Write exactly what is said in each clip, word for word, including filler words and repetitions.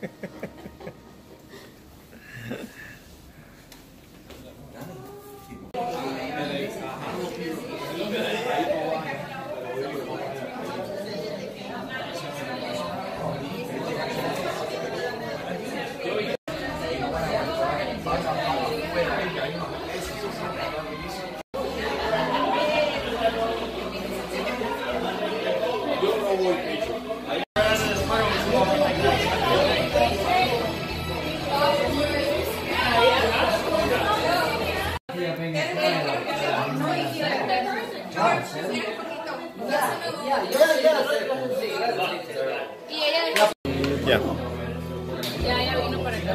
Ya. Ya, ya vino para acá.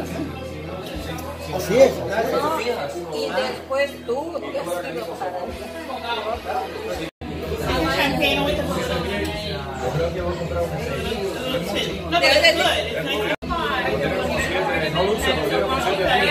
Así es. No, y después tú te has ido para allá. Yo creo que voy a comprar una serie. Debes de... No lo uso, pero yo lo consigo aquí.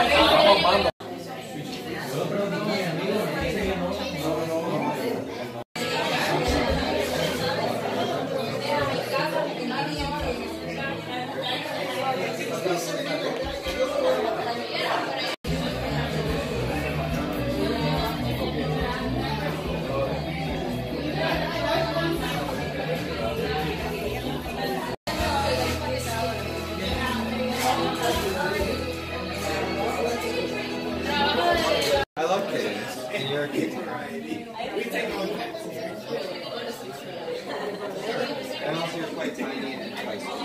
I love kittens, and you're a kitten. And also you're quite tiny and quite small.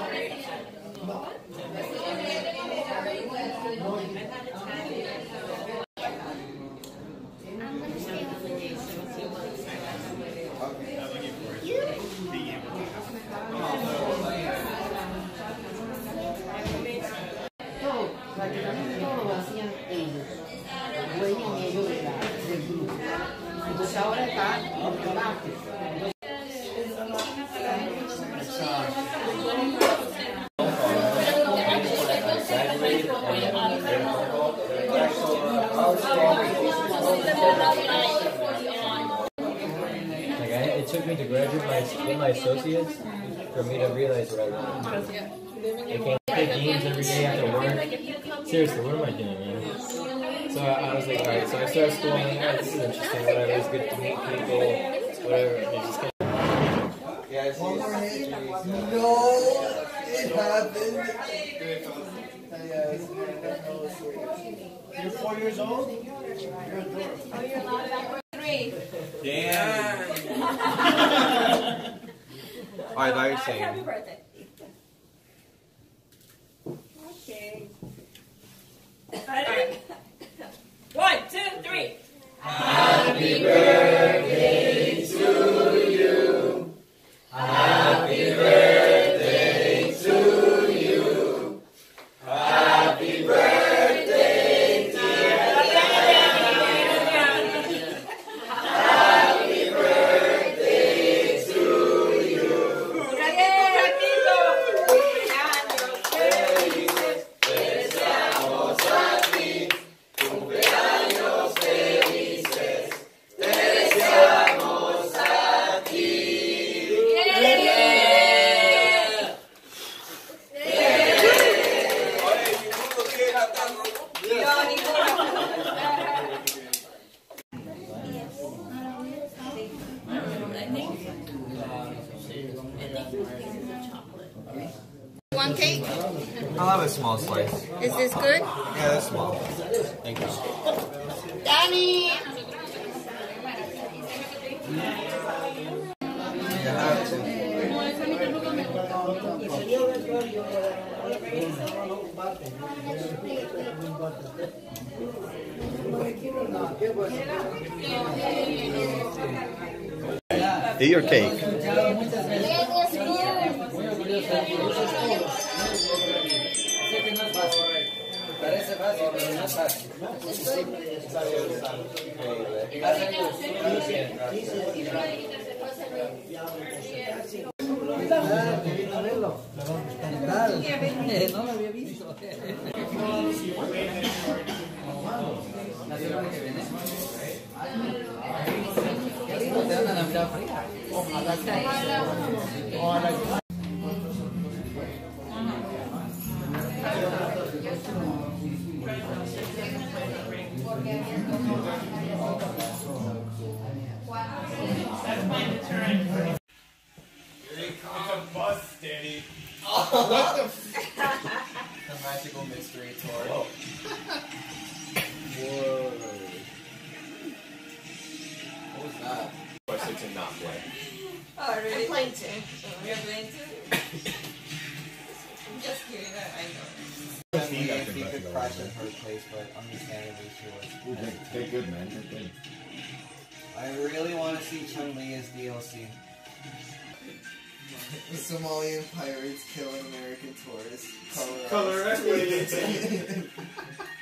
Entonces ahora está en trabajo. Like I, it took me to graduate my get my associates for me to realize what I wanted. I can't pick games every day after work. Seriously, what am I doing, man? So I, I was like, all right. So I started school. And I'm like, oh, this is interesting. Whatever. It's good to meet people. Whatever. And it just kind of... Yeah, I see. No, it happened. You're four years old? You're adorable. Three. Damn. All right, now you're saying. Happy birthday. Okay. Ready? One, two, three. Happy birthday to you. Happy birthday to you. Happy birthday, dear Adrian. Happy birthday to you. Felices, deseamos a ti. Cumpleaños felices, te deseamos a ti. One cake. I'll have a small slice. Is this good? Yeah, that's small. Thank you. Danny. Eat your cake. Parece fácil, pero no es fácil. No lo había visto. La semana que viene. Te dan la mitad fría. Ojalá. Ojalá. a bus, Daddy. What the f- The magical mystery tour. Whoa. Whoa. What was that? Question to not play. Oh, really? I'm playing too. You're playing too? I'm just kidding. I I know. Maybe if he could crash in her place, but understandably she was. Ooh, they're, they're good, man. They're good. I really want to see Chun-Li as D L C. Somalian pirates kill an American tourist. Color